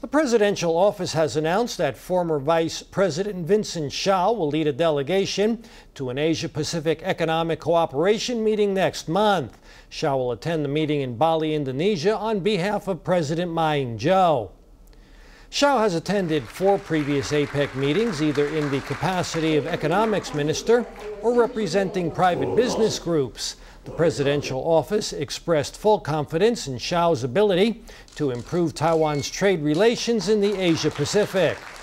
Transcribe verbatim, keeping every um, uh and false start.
The presidential office has announced that former Vice President Vincent Siew will lead a delegation to an Asia-Pacific Economic Cooperation meeting next month. Siew will attend the meeting in Bali, Indonesia, on behalf of President Ma Ying-jeou. Siew has attended four previous APEC meetings, either in the capacity of economics minister or representing private business groups. The presidential office expressed full confidence in Siew's ability to improve Taiwan's trade relations in the Asia-Pacific.